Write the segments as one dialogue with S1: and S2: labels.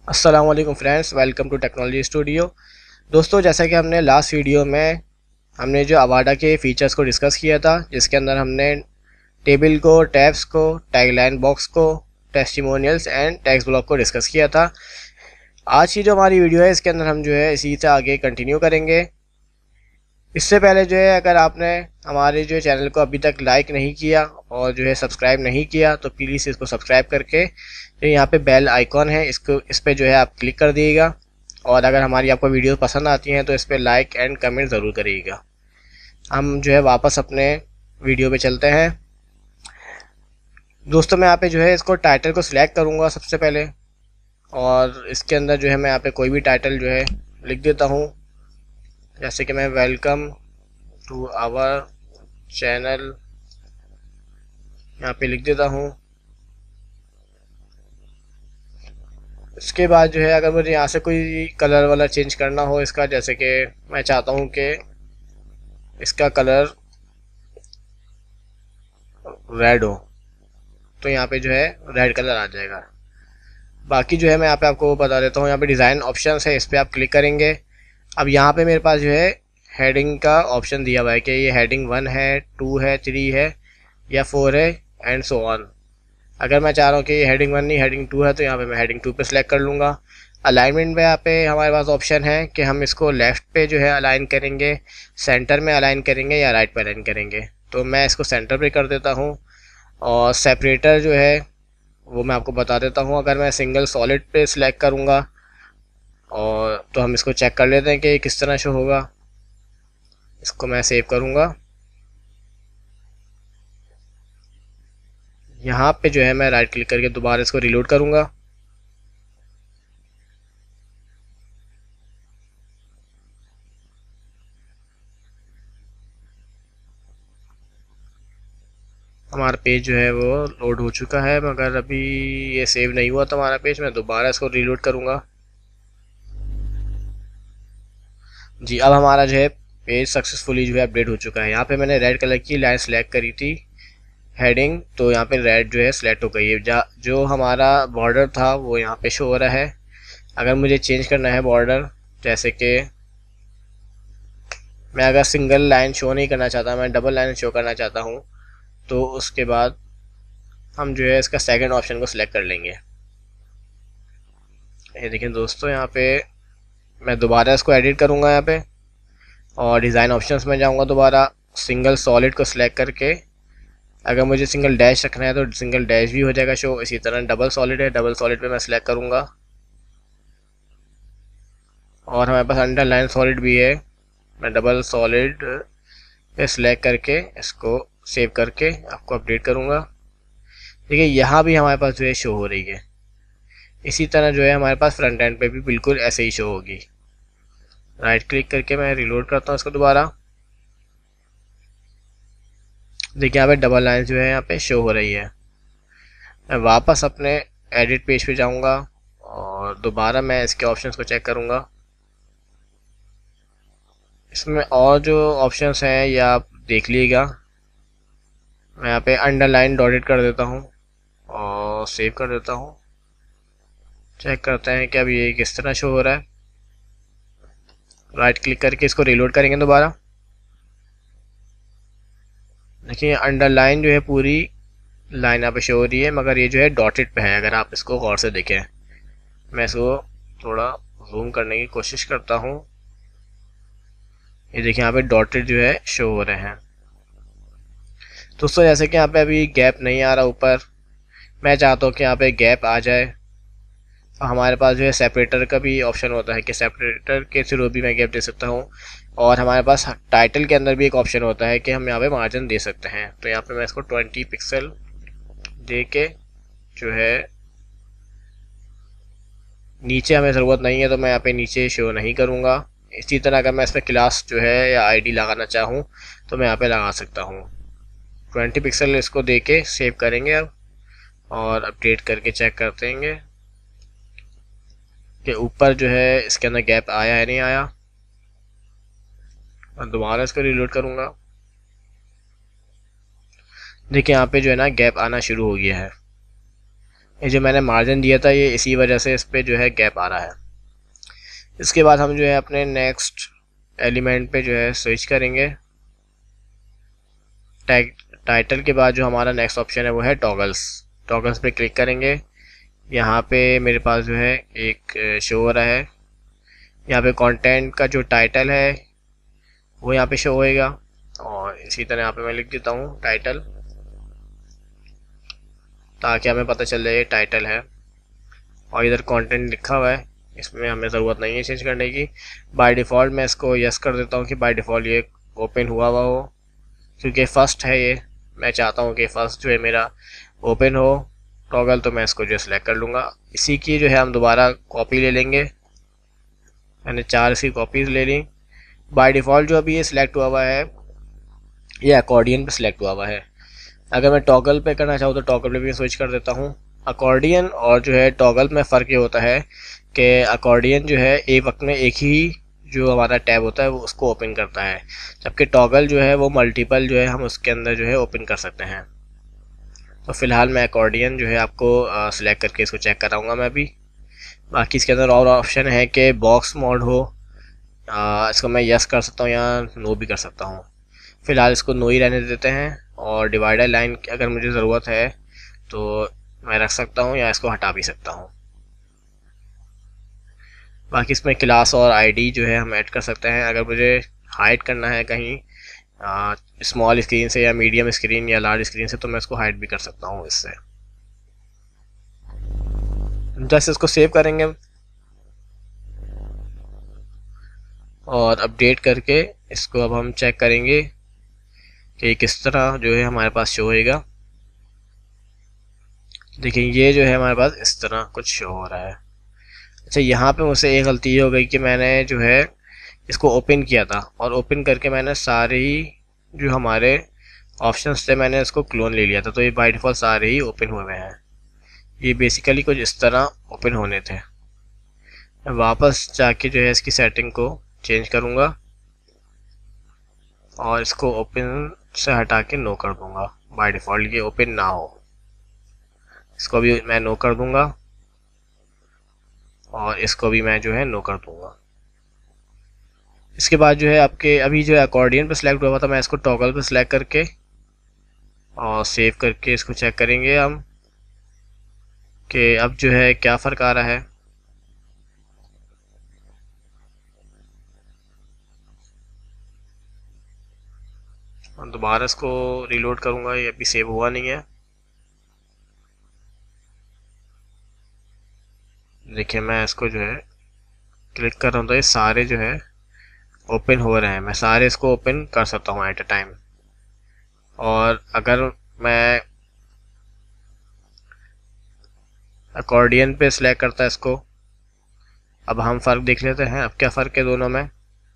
S1: अस्सलाम वालेकुम friends, welcome to technology studio. दोस्तों, जैसा कि हमने लास्ट वीडियो में हमने जो अवाडा के फ़ीचर्स को डिस्कस किया था, जिसके अंदर हमने टेबल को, टैब्स को, टैगलाइन बॉक्स को, टेस्टिमोनियल्स एंड टेक्स्ट ब्लॉक को डिस्कस किया था। आज की जो हमारी वीडियो है, इसके अंदर हम जो है इसी से आगे कंटिन्यू करेंगे। इससे पहले जो है, अगर आपने हमारे जो चैनल को अभी तक लाइक नहीं किया और जो है सब्सक्राइब नहीं किया, तो प्लीज़ इसको सब्सक्राइब करके जो यहाँ पे बेल आइकॉन है, इस पर जो है आप क्लिक कर दीजिएगा। और अगर हमारी आपको वीडियो पसंद आती हैं तो इस पर लाइक एंड कमेंट ज़रूर करिएगा। हम जो है वापस अपने वीडियो पे चलते हैं। दोस्तों, मैं यहाँ पे जो है इसको टाइटल को सिलेक्ट करूँगा सबसे पहले, और इसके अंदर जो है मैं यहाँ पे कोई भी टाइटल जो है लिख देता हूँ। जैसे कि मैं वेलकम टू आवर चैनल यहाँ पे लिख देता हूँ। इसके बाद जो है, अगर मुझे यहाँ से कोई कलर वाला चेंज करना हो इसका, जैसे कि मैं चाहता हूँ कि इसका कलर रेड हो, तो यहाँ पे जो है रेड कलर आ जाएगा। बाकी जो है मैं यहाँ पे आपको बता देता हूँ। यहाँ पे डिज़ाइन ऑप्शंस है, इस पर आप क्लिक करेंगे। अब यहाँ पे मेरे पास जो है हेडिंग का ऑप्शन दिया हुआ है कि ये हेडिंग 1 है, 2 है, 3 है या 4 है एंड सो ऑन। अगर मैं चाह रहा हूँ कि ये हेडिंग 1 नहीं हेडिंग 2 है, तो यहाँ पे मैं हेडिंग 2 पे सिलेक्ट कर लूँगा। अलाइनमेंट में यहाँ पे हमारे पास ऑप्शन है कि हम इसको लेफ़्ट पे जो है अलाइन करेंगे, सेंटर में अलाइन करेंगे या राइट पे अलाइन करेंगे। तो मैं इसको सेंटर पे कर देता हूँ। और सेपरेटर जो है वो मैं आपको बता देता हूँ। अगर मैं सिंगल सॉलिड पे सिलेक्ट करूँगा और तो हम इसको चेक कर लेते हैं कि किस तरह शो होगा। इसको मैं सेव करूँगा। यहाँ पे जो है मैं राइट क्लिक करके दोबारा इसको रिलोड करूँगा। हमारा पेज जो है वो लोड हो चुका है, मगर अभी ये सेव नहीं हुआ था हमारा पेज। मैं दोबारा इसको रीलोड करूँगा। जी, अब हमारा जो है पेज सक्सेसफुली जो है अपडेट हो चुका है। यहाँ पे मैंने रेड कलर की लाइन सेलेक्ट करी थी हेडिंग, तो यहाँ पे रेड जो है सेलेक्ट हो गई है। जो हमारा बॉर्डर था वो यहाँ पे शो हो रहा है। अगर मुझे चेंज करना है बॉर्डर, जैसे कि मैं अगर सिंगल लाइन शो नहीं करना चाहता, मैं डबल लाइन शो करना चाहता हूँ, तो उसके बाद हम जो है इसका सेकंड ऑप्शन को सिलेक्ट कर लेंगे। ये देखें दोस्तों, यहाँ पे मैं दोबारा इसको एडिट करूँगा यहाँ पे, और डिज़ाइन ऑप्शंस में जाऊँगा। दोबारा सिंगल सॉलिड को सिलेक्ट करके अगर मुझे सिंगल डैश रखना है तो सिंगल डैश भी हो जाएगा शो। इसी तरह डबल सॉलिड है, डबल सॉलिड पे मैं सिलेक्ट करूँगा। और हमारे पास अंडरलाइन सॉलिड भी है, मैं डबल सॉलिड पे सिलेक्ट करके इसको सेव करके आपको अपडेट करूँगा। देखिए, यहाँ भी हमारे पास जो है शो हो रही है। इसी तरह जो है हमारे पास फ्रंट एंड पे भी बिल्कुल ऐसे ही शो होगी। राइट क्लिक करके मैं रिलोड करता हूँ इसको दोबारा। देखिए, यहाँ पे डबल लाइन जो है यहाँ पे शो हो रही है। मैं वापस अपने एडिट पेज पे जाऊँगा और दोबारा मैं इसके ऑप्शंस को चेक करूँगा। इसमें और जो ऑप्शंस हैं ये आप देख लीजिएगा। मैं यहाँ पे अंडरलाइन डॉटेड कर देता हूँ और सेव कर देता हूँ। चेक करते हैं कि अब ये किस तरह शो हो रहा है। राइट क्लिक करके इसको रिलोड करेंगे दोबारा। देखिए, अंडरलाइन जो है पूरी लाइन यहाँ पे शो हो रही है, मगर ये जो है डॉटेड पे है। अगर आप इसको गौर से देखें, मैं इसको थोड़ा जूम करने की कोशिश करता हूँ। ये देखिए, यहाँ पे डॉटेड जो है शो हो रहे हैं। दोस्तों, जैसे कि यहाँ पे अभी गैप नहीं आ रहा ऊपर, मैं चाहता हूँ कि यहाँ पे गैप आ जाए। तो हमारे पास जो है सेपरेटर का भी ऑप्शन होता है कि सेपरेटर के थ्रू भी मैं गैप दे सकता हूँ। और हमारे पास टाइटल के अंदर भी एक ऑप्शन होता है कि हम यहाँ पे मार्जिन दे सकते हैं। तो यहाँ पे मैं इसको 20 पिक्सल दे के जो है, नीचे हमें ज़रूरत नहीं है तो मैं यहाँ पे नीचे शो नहीं करूँगा। इसी तरह अगर मैं इसमें क्लास जो है या आईडी लगाना चाहूँ तो मैं यहाँ पे लगा सकता हूँ। 20 पिक्सल इसको दे के सेव करेंगे अब, और अपडेट करके चेक करते हैं कि ऊपर जो है इसके अंदर गैप आया है नहीं आया। मैं दोबारा इसको रिलोड करूँगा। देखिए, यहाँ पे जो है ना गैप आना शुरू हो गया है। ये जो मैंने मार्जिन दिया था ये इसी वजह से इस पर जो है गैप आ रहा है। इसके बाद हम जो है अपने नेक्स्ट एलिमेंट पे जो है स्विच करेंगे। टाइटल के बाद जो हमारा नेक्स्ट ऑप्शन है वो है टॉगल्स। टॉगल्स पे क्लिक करेंगे। यहाँ पे मेरे पास जो है एक शो हो रहा है। यहाँ पे कंटेंट का जो टाइटल है वो यहाँ पे शो होएगा, और इसी तरह यहाँ पे मैं लिख देता हूँ टाइटल, ताकि हमें पता चल जाए ये टाइटल है। और इधर कंटेंट लिखा हुआ है, इसमें हमें ज़रूरत नहीं है चेंज करने की। बाय डिफ़ॉल्ट मैं इसको यस कर देता हूँ कि बाय डिफ़ॉल्ट ये ओपन हुआ हो, क्योंकि फ़र्स्ट है ये। मैं चाहता हूँ कि फ़र्स्ट जो है मेरा ओपन हो टॉगल, तो मैं इसको जो सेलेक्ट कर लूँगा। इसी की जो है हम दोबारा कॉपी ले लेंगे। मैंने 4 इसकी कॉपीज़ ले ली। बाय डिफ़ॉल्ट जो अभी ये सिलेक्ट हुआ है ये अकॉर्डियन पे सिलेक्ट हुआ है। अगर मैं टॉगल पे करना चाहूँ तो टॉगल पे भी स्विच कर देता हूँ। अकॉर्डियन और जो है टॉगल में फ़र्क ये होता है कि अकॉर्डियन जो है एक वक्त में एक ही जो हमारा टैब होता है वो उसको ओपन करता है, जबकि टॉगल जो है वो मल्टीपल जो है हम उसके अंदर जो है ओपन कर सकते हैं। तो फ़िलहाल मैं अकॉर्डियन जो है आपको सिलेक्ट करके इसको चेक कराऊँगा मैं भी। बाकी इसके अंदर और ऑप्शन है कि बॉक्स मोड हो, इसको मैं यस कर सकता हूँ या नो भी कर सकता हूँ। फ़िलहाल इसको नो ही रहने देते हैं। और डिवाइडर लाइन की अगर मुझे ज़रूरत है तो मैं रख सकता हूँ या इसको हटा भी सकता हूँ। बाकी इसमें क्लास और आईडी जो है हम ऐड कर सकते हैं। अगर मुझे हाइड करना है कहीं स्मॉल स्क्रीन से या मीडियम स्क्रीन या लार्ज स्क्रीन से, तो मैं इसको हाइड भी कर सकता हूँ इससे। जस्ट इसको सेव करेंगे और अपडेट करके इसको अब हम चेक करेंगे कि किस तरह जो है हमारे पास शो होएगा। देखिए ये जो है हमारे पास इस तरह कुछ शो हो रहा है। अच्छा, यहाँ पे मुझसे एक गलती ये हो गई कि मैंने जो है इसको ओपन किया था और ओपन करके मैंने सारे ही जो हमारे ऑप्शंस थे मैंने इसको क्लोन ले लिया था, तो ये बाय डिफ़ॉल्ट सारे ही ओपन हुए हैं। ये बेसिकली कुछ इस तरह ओपन होने थे। मैं वापस जाके जो है इसकी सेटिंग को चेंज करूँगा और इसको ओपन से हटा के नो कर दूँगा। बाय डिफ़ॉल्ट ये ओपन ना हो, इसको भी मैं नो कर दूँगा और इसको भी मैं जो है नो कर दूँगा। इसके बाद जो है आपके अभी जो है अकॉर्डियन पे सिलेक्ट हुआ था, मैं इसको टॉगल पे सिलेक्ट करके और सेव करके इसको चेक करेंगे हम कि अब जो है क्या फ़र्क आ रहा है। और दोबारा इसको रीलोड करूँगा, ये अभी सेव हुआ नहीं है। देखिए मैं इसको जो है क्लिक कर रहा हूँ तो ये सारे जो है ओपन हो रहे हैं। मैं सारे इसको ओपन कर सकता हूँ एट अ टाइम। और अगर मैं अकॉर्डियन पे सिलेक्ट करता है इसको, अब हम फ़र्क देख लेते हैं अब क्या फ़र्क है दोनों में।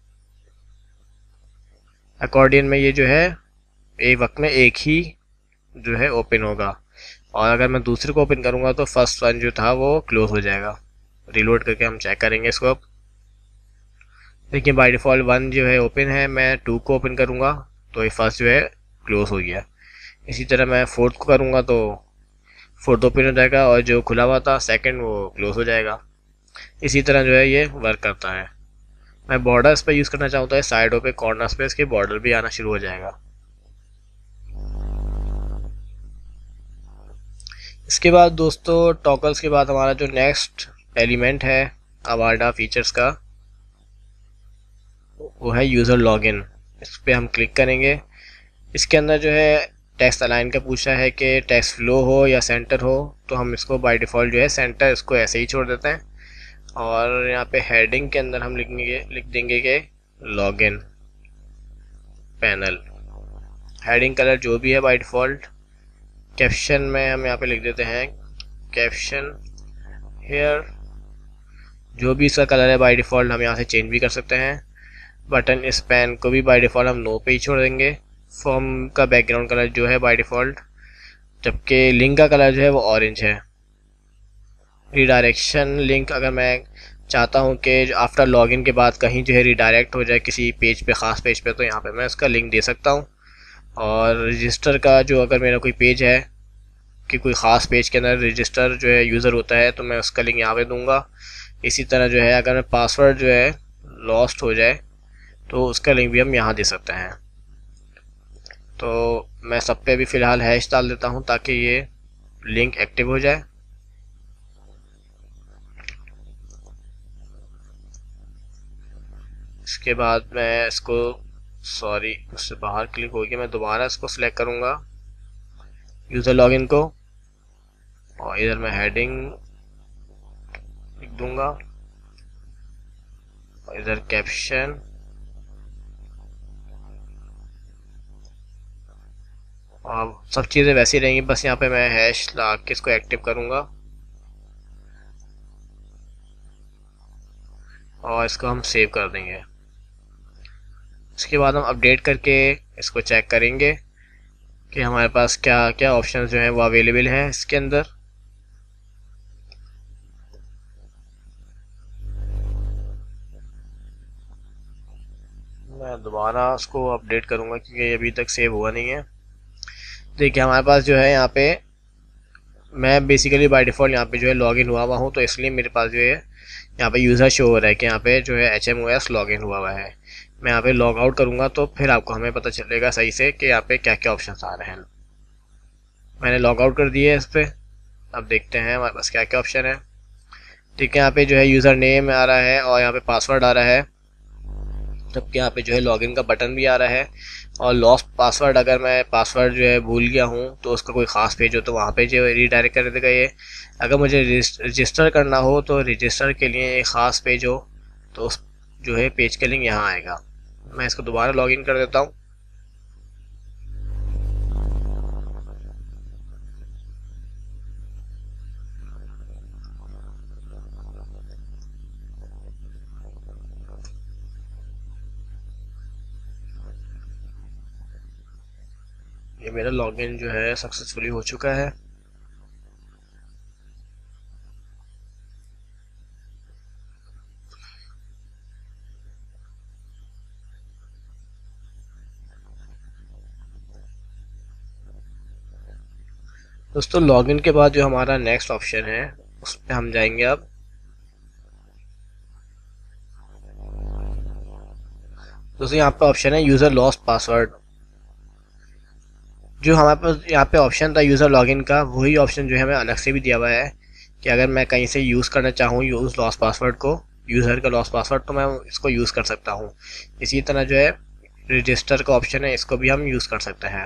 S1: अकॉर्डियन में ये जो है एक वक्त में एक ही जो है ओपन होगा, और अगर मैं दूसरे को ओपन करूँगा तो फर्स्ट वन जो था वो क्लोज हो जाएगा। रीलोड करके हम चेक करेंगे इसको। अब देखिए बाय डिफ़ॉल्ट 1 जो है ओपन है, मैं 2 को ओपन करूँगा तो ये फर्स्ट जो है क्लोज हो गया। इसी तरह मैं 4th को करूँगा तो 4th ओपन हो जाएगा और जो खुला हुआ था सेकंड वो क्लोज हो जाएगा। इसी तरह जो है ये वर्क करता है। मैं बॉर्डर्स पे यूज़ करना चाहूँ तो साइडों पे कॉर्नर्स पे इसके बॉर्डर भी आना शुरू हो जाएगा। इसके बाद दोस्तों टॉगल्स के बाद हमारा जो नेक्स्ट एलिमेंट है अवाडा फीचर्स का वो है यूज़र लॉगिन। इस पर हम क्लिक करेंगे। इसके अंदर जो है टेक्स्ट अलाइन का पूछा है कि टेक्स्ट फ्लो हो या सेंटर हो, तो हम इसको बाय डिफ़ॉल्ट जो है सेंटर इसको ऐसे ही छोड़ देते हैं। और यहाँ पे हेडिंग के अंदर हम लिख देंगे कि लॉगिन पैनल। हेडिंग कलर जो भी है बाय डिफ़ॉल्ट। कैप्शन में हम यहाँ पे लिख देते हैं कैप्शन हेयर। जो भी इसका कलर है बाय डिफ़ॉल्ट हम यहाँ से चेंज भी कर सकते हैं। बटन स्पैन को भी बाय डिफ़ॉल्ट हम नो पे ही छोड़ देंगे। फॉर्म का बैकग्राउंड कलर जो है बाय डिफ़ॉल्ट, जबकि लिंक का कलर जो है वो ऑरेंज है। रिडायरेक्शन लिंक अगर मैं चाहता हूँ कि आफ्टर लॉगिन के बाद कहीं जो है रिडायरेक्ट हो जाए किसी पेज पे, ख़ास पेज पे, तो यहाँ पे मैं उसका लिंक दे सकता हूँ। और रजिस्टर का जो अगर मेरा कोई पेज है आपके कोई ख़ास पेज के अंदर रजिस्टर जो है यूज़र होता है तो मैं उसका लिंक यहाँ पे दूंगा। इसी तरह जो है अगर पासवर्ड जो है लॉस्ट हो जाए तो उसका लिंक भी हम यहाँ दे सकते हैं। तो मैं सब पे भी फ़िलहाल हैश डाल देता हूँ ताकि ये लिंक एक्टिव हो जाए। इसके बाद मैं इसको सॉरी उससे बाहर क्लिक हो गया, मैं दोबारा इसको सिलेक्ट करूँगा यूज़र लॉगिन को और इधर मैं हेडिंग लिख दूँगा और इधर कैप्शन और सब चीज़ें वैसी रहेंगी, बस यहाँ पे मैं हैश ला के इसको एक्टिव करूँगा और इसको हम सेव कर देंगे। इसके बाद हम अपडेट करके इसको चेक करेंगे कि हमारे पास क्या क्या ऑप्शंस जो हैं वो अवेलेबल हैं इसके अंदर। मैं दोबारा उसको अपडेट करूँगा क्योंकि ये अभी तक सेव हुआ नहीं है। देखिए हमारे पास जो है यहाँ पे मैं बेसिकली बाय डिफ़ॉल्ट यहाँ पे जो है लॉगिन हुआ हूँ, तो इसलिए मेरे पास जो है यहाँ पे यूज़र शो हो रहा है कि यहाँ पे जो है HMOS लॉगिन हुआ है। मैं यहाँ पे लॉग आउट करूँगा तो फिर आपको हमें पता चलेगा सही से कि यहाँ पे क्या क्या ऑप्शंस आ रहे हैं। मैंने लॉग आउट कर दिया है इस पर। अब देखते हैं हमारे पास क्या क्या ऑप्शन है। ठीक है, यहाँ पे जो है यूज़र नेम आ रहा है और यहाँ पे पासवर्ड आ रहा है, जबकि यहाँ पे जो है लॉगिन का बटन भी आ रहा है। और लॉस्ट पासवर्ड, अगर मैं पासवर्ड जो है भूल गया हूँ तो उसका कोई ख़ास पेज हो तो वहाँ पे जो रीडायरेक्ट कर देगा ये। अगर मुझे रजिस्टर करना हो तो रजिस्टर के लिए एक ख़ास पेज हो तो उस जो है पेज का लिंक यहाँ आएगा। मैं इसको दोबारा लॉगिन कर देता हूँ। ये मेरा लॉगिन जो है सक्सेसफुली हो चुका है। दोस्तों लॉगिन के बाद जो हमारा नेक्स्ट ऑप्शन है उस पर हम जाएंगे। अब दोस्तों यहाँ पे ऑप्शन है यूज़र लॉस्ट पासवर्ड। जो हमारे पास यहाँ पे ऑप्शन था यूज़र लॉगिन का, वही ऑप्शन जो है हमें अलग से भी दिया हुआ है कि अगर मैं कहीं से यूज़ करना चाहूँ यूज़ लॉस्ट पासवर्ड को, यूज़र का लॉस्ट पासवर्ड, तो मैं इसको यूज़ कर सकता हूँ। इसी तरह जो है रजिस्टर का ऑप्शन है, इसको भी हम यूज़ कर सकते हैं।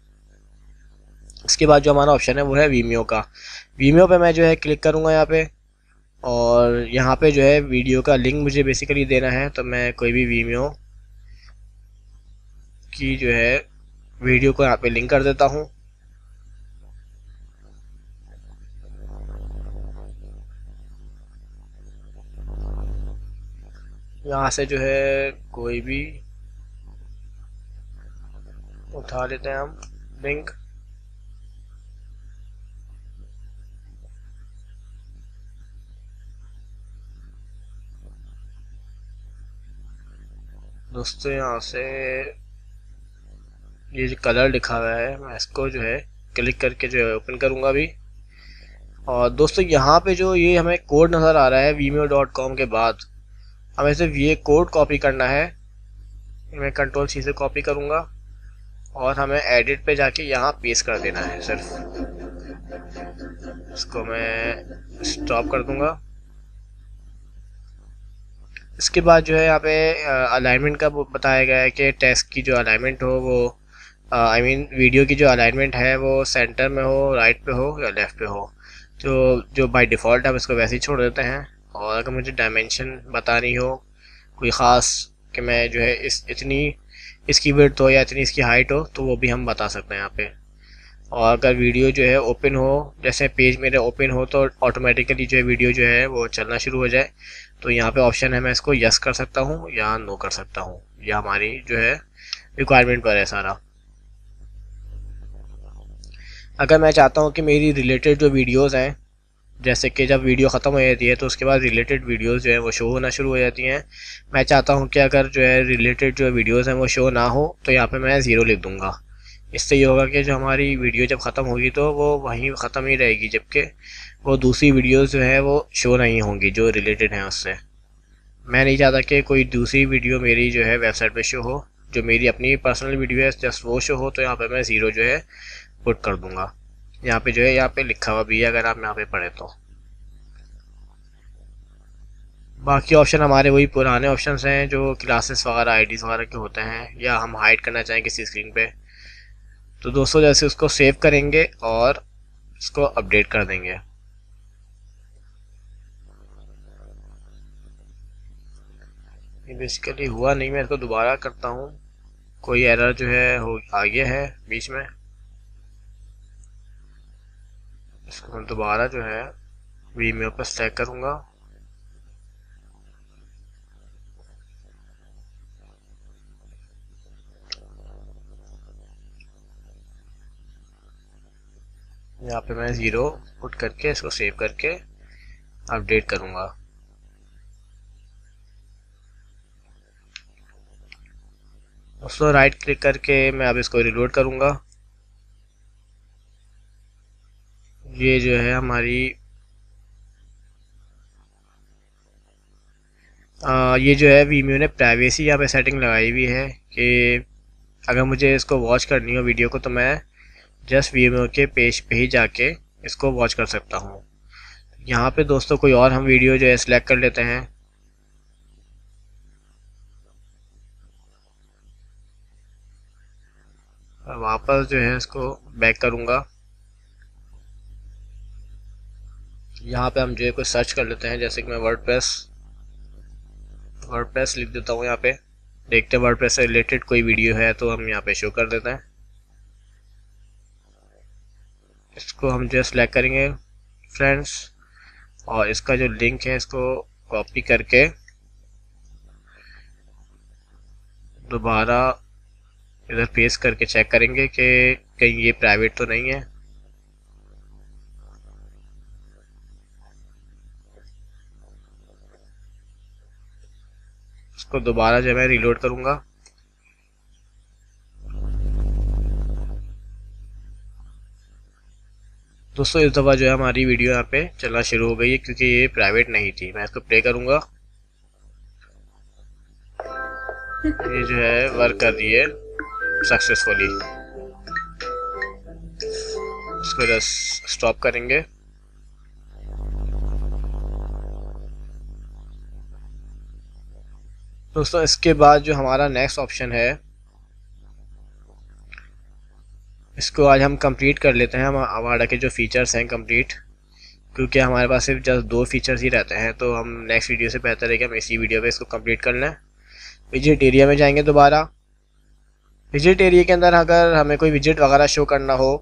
S1: इसके बाद जो हमारा ऑप्शन है वो है वीमियो का। वीमियो पे मैं जो है क्लिक करूँगा यहाँ पे और यहाँ पे जो है वीडियो का लिंक मुझे बेसिकली देना है, तो मैं कोई भी वीमियो की जो है वीडियो को यहाँ पे लिंक कर देता हूँ। यहाँ से जो है कोई भी उठा लेते हैं हम लिंक। दोस्तों यहाँ से ये जो कलर लिखा हुआ है मैं इसको जो है क्लिक करके जो है ओपन करूँगा अभी। और दोस्तों यहाँ पे जो ये हमें कोड नज़र आ रहा है vimeo.com के बाद, हमें सिर्फ ये कोड कॉपी करना है। मैं Ctrl+C से कॉपी करूँगा और हमें एडिट पे जाके यहाँ पेस्ट कर देना है सिर्फ। इसको मैं स्टॉप कर दूँगा। इसके बाद जो है यहाँ पे अलाइनमेंट का बताया गया है कि टेक्स्ट की जो अलाइनमेंट हो वो वीडियो की जो अलाइनमेंट है वो सेंटर में हो, राइट पे हो या लेफ़्ट पे हो। तो जो बाय डिफ़ॉल्ट हम इसको वैसे ही छोड़ देते हैं। और अगर मुझे डायमेंशन बतानी हो कोई ख़ास कि मैं जो है इसकी विड्थ हो या इतनी इसकी हाइट हो तो वो भी हम बता सकते हैं यहाँ पे। और अगर वीडियो जो है ओपन हो, जैसे पेज मेरे ओपन हो तो ऑटोमेटिकली जो है वीडियो जो है वो चलना शुरू हो जाए, तो यहाँ पे ऑप्शन है मैं इसको यस कर सकता हूँ या नो कर सकता हूँ। यह हमारी जो है रिक्वायरमेंट पर है सारा। अगर मैं चाहता हूँ कि मेरी रिलेटेड जो वीडियोज़ हैं, जैसे कि जब वीडियो ख़त्म हो जाती है तो उसके बाद रिलेटेड वीडियोज़ जो है वो शो होना शुरू हो जाती हैं, मैं चाहता हूँ कि अगर जो है रिलेटेड जो वीडियोज़ हैं वो शो ना हो तो यहाँ पे मैं 0 लिख दूँगा इससे ये होगा कि जो हमारी वीडियो जब ख़त्म होगी तो वो वहीं ख़त्म ही रहेगी, जबकि वो दूसरी वीडियोस जो है वो शो नहीं होंगी जो रिलेटेड हैं उससे। मैं नहीं चाहता कि कोई दूसरी वीडियो मेरी जो है वेबसाइट पे शो हो, जो मेरी अपनी पर्सनल वीडियो है जस्ट वो शो हो। तो यहाँ पे मैं ज़ीरो जो है पुट कर दूँगा। यहाँ पे जो है यहाँ पे लिखा हुआ भी है अगर आप यहाँ पे पढ़े तो। बाकी ऑप्शन हमारे वही पुराने ऑप्शंस हैं जो क्लासेस वगैरह आईडीज़ वगैरह के होते हैं, या हम हाइड करना चाहें किसी स्क्रीन पे। तो दोस्तों जैसे उसको सेव करेंगे और इसको अपडेट कर देंगे। ये बेसिकली हुआ नहीं, मैं इसको दोबारा करता हूँ। कोई एरर जो है हो आ गया है बीच में। इसको मैं दोबारा जो है वीमेओ पर सेलेक्ट करूँगा। यहाँ पे मैं ज़ीरो पुट करके इसको सेव करके अपडेट करूँगा। दोस्तों राइट क्लिक करके मैं अब इसको रिलोड करूँगा। ये जो है हमारी ये जो है वीमियो ने प्राइवेसी यहाँ पे सेटिंग लगाई हुई है कि अगर मुझे इसको वॉच करनी हो वीडियो को तो मैं जस्ट वीमियो के पेज पे ही जाके इसको वॉच कर सकता हूँ। यहाँ पे दोस्तों कोई और हम वीडियो जो है सिलेक्ट कर लेते हैं। वापस जो है इसको बैक करूँगा। यहाँ पे हम जो है कुछ सर्च कर लेते हैं, जैसे कि मैं वर्डप्रेस लिख देता हूँ। यहाँ पे देखते हैं वर्डप्रेस से रिलेटेड कोई वीडियो है तो हम यहाँ पे शो कर देते हैं। इसको हम जो है सिलेक्ट करेंगे फ्रेंड्स, और इसका जो लिंक है इसको कॉपी करके दोबारा इधर पेस्ट करके चेक करेंगे कि कहीं ये प्राइवेट तो नहीं है। इसको दोबारा जो मैं रिलोड करूँगा। दोस्तों इस दफ़ा जो है हमारी वीडियो यहाँ पे चलना शुरू हो गई है क्योंकि ये प्राइवेट नहीं थी। मैं इसको प्ले करूँगा। ये जो है वर्क कर रही है सक्सेसफुली। इसको जस्ट स्टॉप करेंगे। दोस्तों इसके बाद जो हमारा नेक्स्ट ऑप्शन है इसको आज हम कंप्लीट कर लेते हैं। हम अवाडा के जो फीचर्स हैं कंप्लीट, क्योंकि हमारे पास सिर्फ जस्ट 2 फीचर्स ही रहते हैं तो हम नेक्स्ट वीडियो से बेहतर है कि हम इसी वीडियो पे इसको कंप्लीट कर लें। विजिट एरिया में जाएंगे दोबारा। विजिट एरिया के अंदर अगर हमें कोई विजिट वगैरह शो करना हो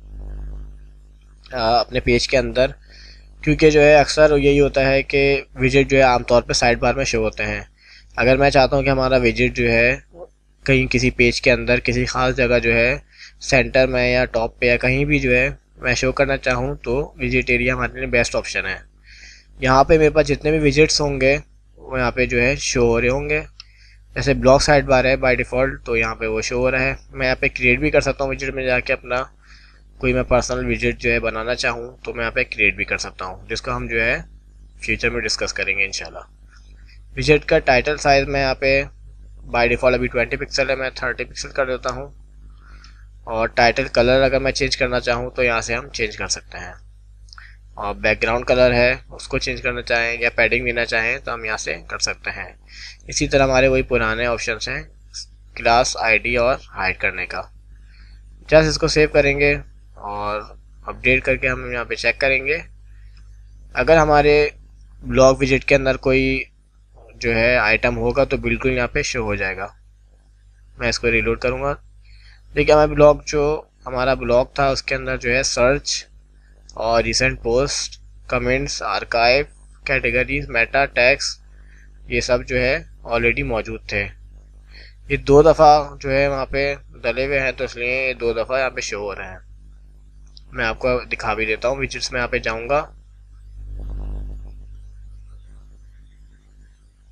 S1: अपने पेज के अंदर, क्योंकि जो है अक्सर यही होता है कि विजिट जो है आमतौर पे साइड बार में शो होते हैं। अगर मैं चाहता हूँ कि हमारा विजिट जो है कहीं किसी पेज के अंदर किसी ख़ास जगह जो है सेंटर में या टॉप पे या कहीं भी जो है मैं शो करना चाहूँ तो विजिट एरिया हमारे लिए बेस्ट ऑप्शन है। यहाँ पे मेरे पास जितने भी विजिट्स होंगे वो यहाँ पे जो है शो हो रहे होंगे। जैसे ब्लॉक साइड बार है बाय डिफ़ॉल्ट तो यहाँ पे वो शो हो रहा है। मैं यहाँ पे क्रिएट भी कर सकता हूँ विजिट में जाके अपना कोई मैं पर्सनल विजिट जो है बनाना चाहूँ तो मैं यहाँ पे क्रिएट भी कर सकता हूँ, जिसको हम जो है फ्यूचर में डिस्कस करेंगे इंशाल्लाह। विजिट का टाइटल साइज़ मैं यहाँ पे बाय डिफ़ॉल्ट अभी 20 पिक्सल है, मैं 30 पिक्सल कर देता हूँ। और टाइटल कलर अगर मैं चेंज करना चाहूँ तो यहाँ से हम चेंज कर सकते हैं। और बैकग्राउंड कलर है उसको चेंज करना चाहें या पैडिंग देना चाहें तो हम यहाँ से कर सकते हैं। इसी तरह हमारे वही पुराने ऑप्शंस हैं क्लास आईडी और हाइड करने का। जस्ट इसको सेव करेंगे और अपडेट करके हम यहाँ पे चेक करेंगे। अगर हमारे ब्लॉग विजिट के अंदर कोई जो है आइटम होगा तो बिल्कुल यहाँ पे शो हो जाएगा। मैं इसको रिलोड करूँगा। देखिए हमारा ब्लॉग था उसके अंदर जो है सर्च और recent post, comments, archive, categories, meta, tags, ये सब जो है ऑलरेडी मौजूद थे। ये 2 दफ़ा जो है वहाँ पे डले हुए हैं तो इसलिए ये 2 दफ़ा यहाँ पे शो हो रहे हैं। मैं आपको दिखा भी देता हूँ। विजिट्स में यहाँ पे जाऊँगा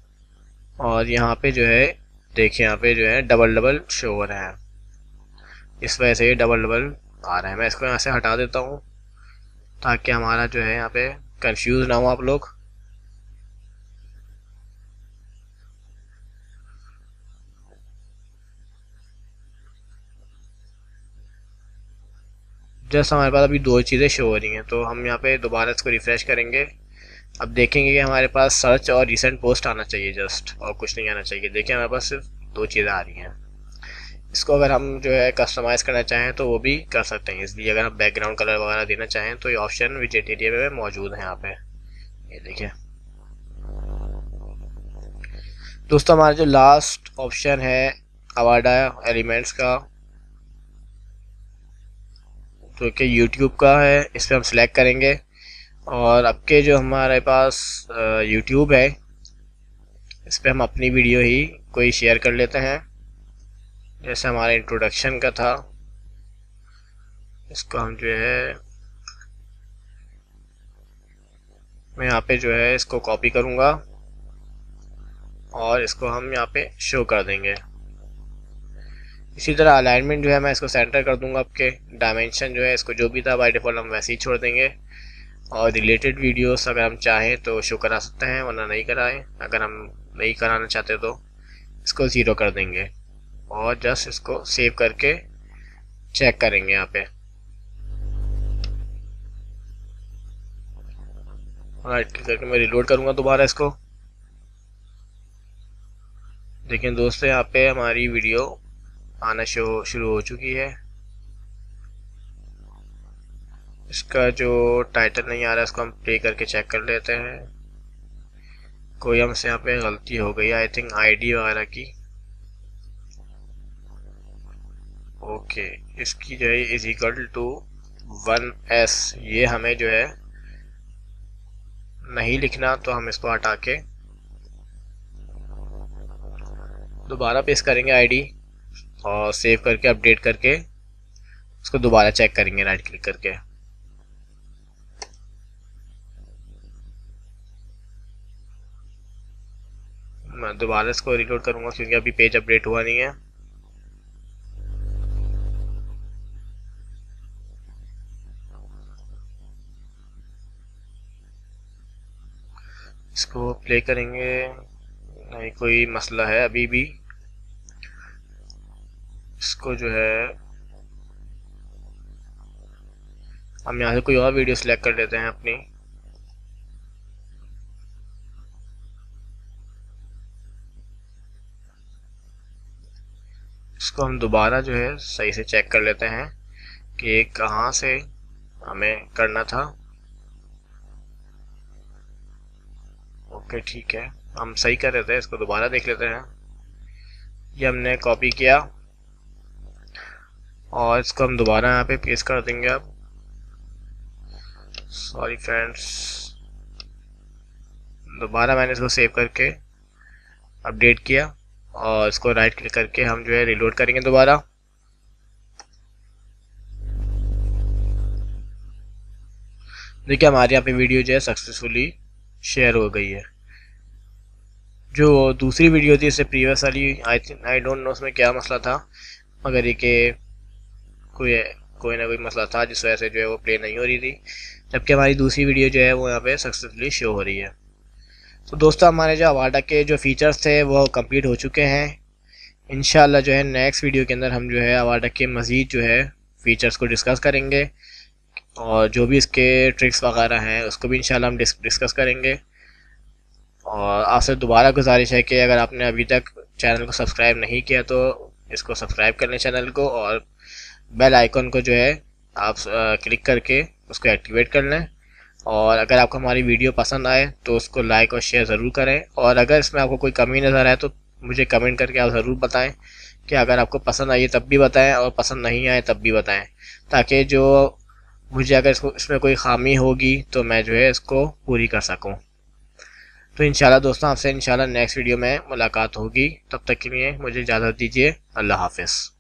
S1: और यहाँ पे जो है देखिए यहाँ पे जो है डबल शो हो रहे हैं। इस वजह से ये डबल डबल आ रहा है। मैं इसको यहाँ से हटा देता हूँ ताकि हमारा जो है यहाँ पे कंफ्यूज ना हो आप लोग। जस्ट हमारे पास अभी दो चीज़ें शो हो रही हैं, तो हम यहाँ पे दोबारा इसको रिफ्रेश करेंगे। अब देखेंगे कि हमारे पास सर्च और रिसेंट पोस्ट आना चाहिए जस्ट, और कुछ नहीं आना चाहिए। देखिए हमारे पास सिर्फ दो चीज़ें आ रही हैं। इसको अगर हम जो है कस्टमाइज़ करना चाहें तो वो भी कर सकते हैं। इसलिए अगर हम बैकग्राउंड कलर वगैरह देना चाहें तो ये ऑप्शन विजेट एरिया में मौजूद है। यहाँ पे ये देखिए दोस्तों, हमारा जो लास्ट ऑप्शन है अवाडा एलिमेंट्स का, जो कि यूट्यूब का है, इस पर हम सिलेक्ट करेंगे। और अब के जो हमारे पास यूट्यूब है, इस पर हम अपनी वीडियो ही कोई शेयर कर लेते हैं। जैसे हमारा इंट्रोडक्शन का था, इसको हम जो है मैं यहाँ पे जो है इसको कॉपी करूँगा और इसको हम यहाँ पे शो कर देंगे। इसी तरह अलाइनमेंट जो है मैं इसको सेंटर कर दूंगा। आपके डायमेंशन जो है इसको जो भी था बाय डिफ़ॉल्ट हम वैसे ही छोड़ देंगे। और रिलेटेड वीडियोस अगर हम चाहें तो शो करा सकते हैं, वरना नहीं कराएं। अगर हम नहीं कराना चाहते तो इसको 0 कर देंगे और जस्ट इसको सेव करके चेक करेंगे। यहाँ पे राइट क्लिक करके मैं रिलोड करूँगा दोबारा इसको। देखिए दोस्तों, यहाँ पे हमारी वीडियो आना शुरू हो चुकी है। इसका जो टाइटल नहीं आ रहा है इसको हम प्ले करके चेक कर लेते हैं। कोई हमसे यहाँ पे गलती हो गई, आई थिंक आईडी वगैरह की। ओके, इसकी जो है इज इक्वल टू 1s, ये हमें जो है नहीं लिखना, तो हम इसको हटा के दोबारा पेस्ट करेंगे आईडी और सेव करके अपडेट करके उसको दोबारा चेक करेंगे राइट क्लिक करके। मैं दोबारा इसको रिलोड करूंगा क्योंकि अभी पेज अपडेट हुआ नहीं है। इसको प्ले करेंगे, नहीं कोई मसला है अभी भी। इसको जो है हम यहाँ से कोई और वीडियो सिलेक्ट कर लेते हैं अपनी। इसको हम दोबारा जो है सही से चेक कर लेते हैं कि कहाँ से हमें करना था। ओके ठीक है, हम सही कर रहे थे। इसको दोबारा देख लेते हैं। ये हमने कॉपी किया और इसको हम दोबारा यहाँ पे पेस्ट कर देंगे। अब सॉरी फ्रेंड्स, दोबारा मैंने इसको सेव करके अपडेट किया और इसको राइट क्लिक करके हम जो है रिलोड करेंगे दोबारा। देखिए हमारे यहाँ पे वीडियो जो है सक्सेसफुली शेयर हो गई है। जो दूसरी वीडियो थी इससे प्रीवियस वाली, आई डोंट नो उसमें क्या मसला था, मगर ये कि कोई ना कोई मसला था जिस वजह से जो है वो प्ले नहीं हो रही थी, जबकि हमारी दूसरी वीडियो जो है वो यहाँ पे सक्सेसफुली शो हो रही है। तो दोस्तों, हमारे जो अवाडा के जो फीचर्स थे वो कंप्लीट हो चुके हैं। इंशाल्लाह जो है नेक्स्ट वीडियो के अंदर हम जो है अवाडा के मज़ीद जो है फीचर्स को डिस्कस करेंगे और जो भी इसके ट्रिक्स वगैरह हैं उसको भी इंशाल्लाह हम डिस्कस करेंगे। और आपसे दोबारा गुजारिश है कि अगर आपने अभी तक चैनल को सब्सक्राइब नहीं किया तो इसको सब्सक्राइब कर लें चैनल को, और बेल आइकन को जो है आप क्लिक करके उसको एक्टिवेट कर लें। और अगर आपको हमारी वीडियो पसंद आए तो उसको लाइक और शेयर ज़रूर करें। और अगर इसमें आपको कोई कमी नज़र आए तो मुझे कमेंट करके आप ज़रूर बताएं कि अगर आपको पसंद आई तब भी बताएं और पसंद नहीं आए तब भी बताएं, ताकि जो मुझे अगर इसमें कोई खामी होगी तो मैं जो है इसको पूरी कर सकूं। तो इंशाल्लाह दोस्तों, आपसे इंशाल्लाह नेक्स्ट वीडियो में मुलाकात होगी। तब तक के लिए मुझे इजाज़त दीजिए। अल्लाह हाफ़िज़।